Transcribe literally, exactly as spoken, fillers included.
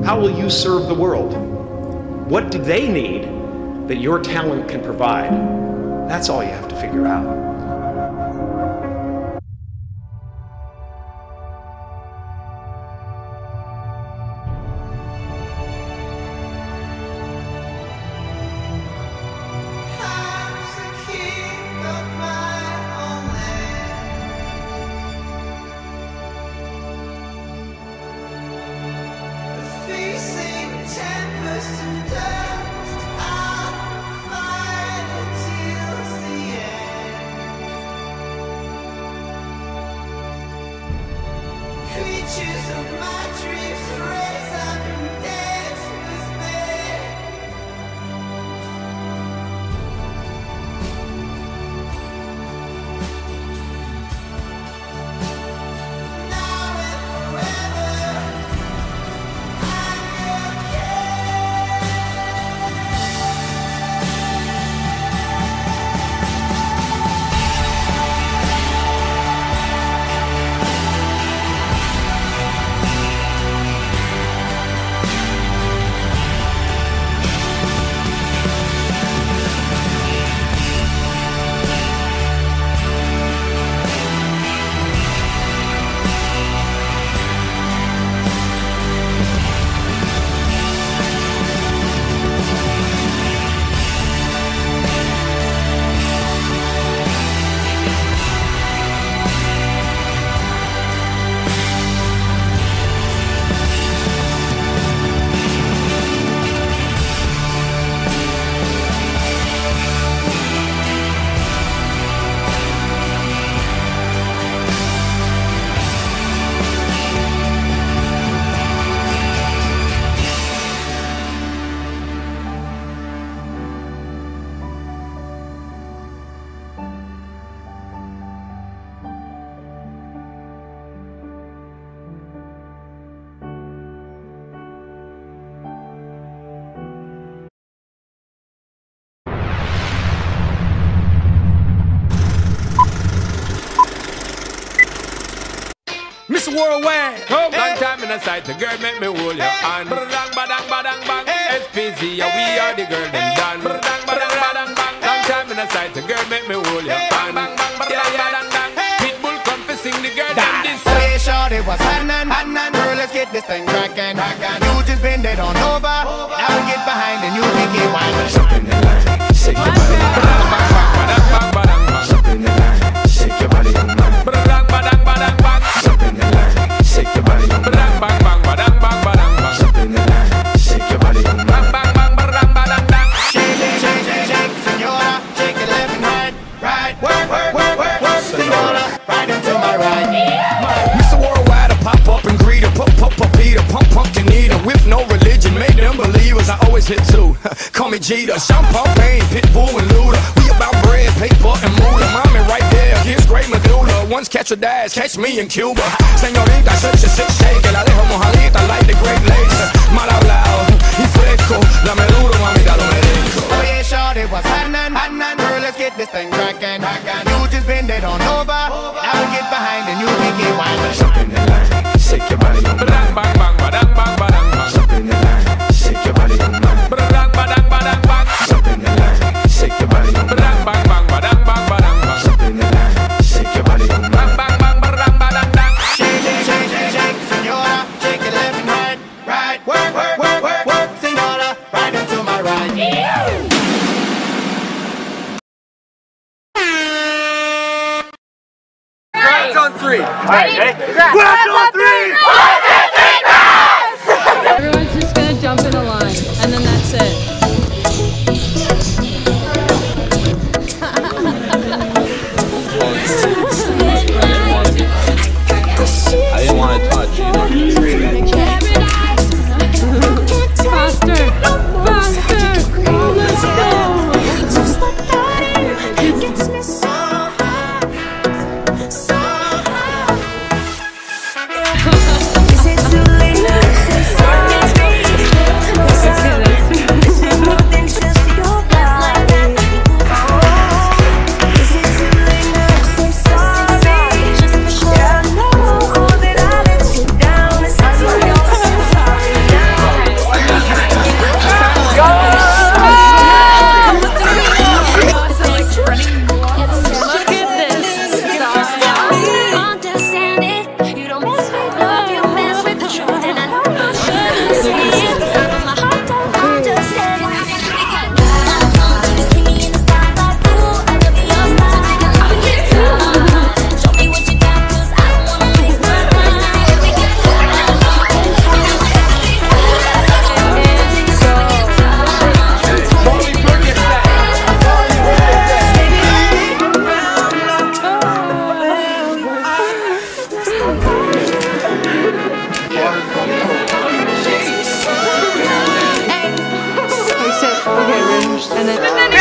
How will you serve the world? What do they need that your talent can provide? That's all you have to figure out. Mister Worldwide, come long time in the sight, the girl make me hold your hand. Badang, badang, badang, bang. S P Z, yeah, we are the girl them done. Badang, badang, badang, bang. Long time in the sight, the girl make me hold your hand. Bang, bang, badang, badang, bang. Pitbull confessing the girl them this. Oh yeah, shorty, what's happening? Happening, girl, let's get this thing cracking. You just bend it on over, and I will get behind and you make it wine. Jump in the line, shake your body. Badang, bang, bang, badang, bang, badang, bang. Jump in the line, shake your body on mine. Badang, badang, badang, bang. Jump in the line, shake your body on mine. Badang, bang, bang, badang, bang, badang, bang. Jump in the line, shake your body on mine. Bang, bang, bang, badang, badang, bang. Shake, shake, shake, shake, shake, senora, shake it left and right, right, work, work, work, work, work, senora, right into my right. Mister Worldwide, I pop up and greet her, pop, pop, pop, Peter, pump, pump, can eat her. With no religion, made them believers. I always hit two. Call me Jeter, Champagne, Pitbull and Luda. We about bread, paper and moolah. Mommy right there, here's great medulla. Once catch a dash, catch me in Cuba. Señorita, such a sick shake, la dejo mojadita like the Great Lakes. Mal hablado, y fresco, dame duro, mamita, lo merezco. Oh yeah, shorty, what's happening? Happening, girl, let's get this thing cracking. You just bend it on over, and I will get behind and you make it wine. Jump in the line, shake your body on Badang, mine. bang, bang, badang, bang, badang, bang. Jump in the line, shake your body on mine. Badang, badang, badang, bang. Jump in the line, shake your body on Badang, mine. bang, bang, badang, bang, badang, bang. Jump in the line, shake your body on Bang, mine. bang, bang, badang, badang, bang. Shake, shake, shake, shake, shake, senora, shake And then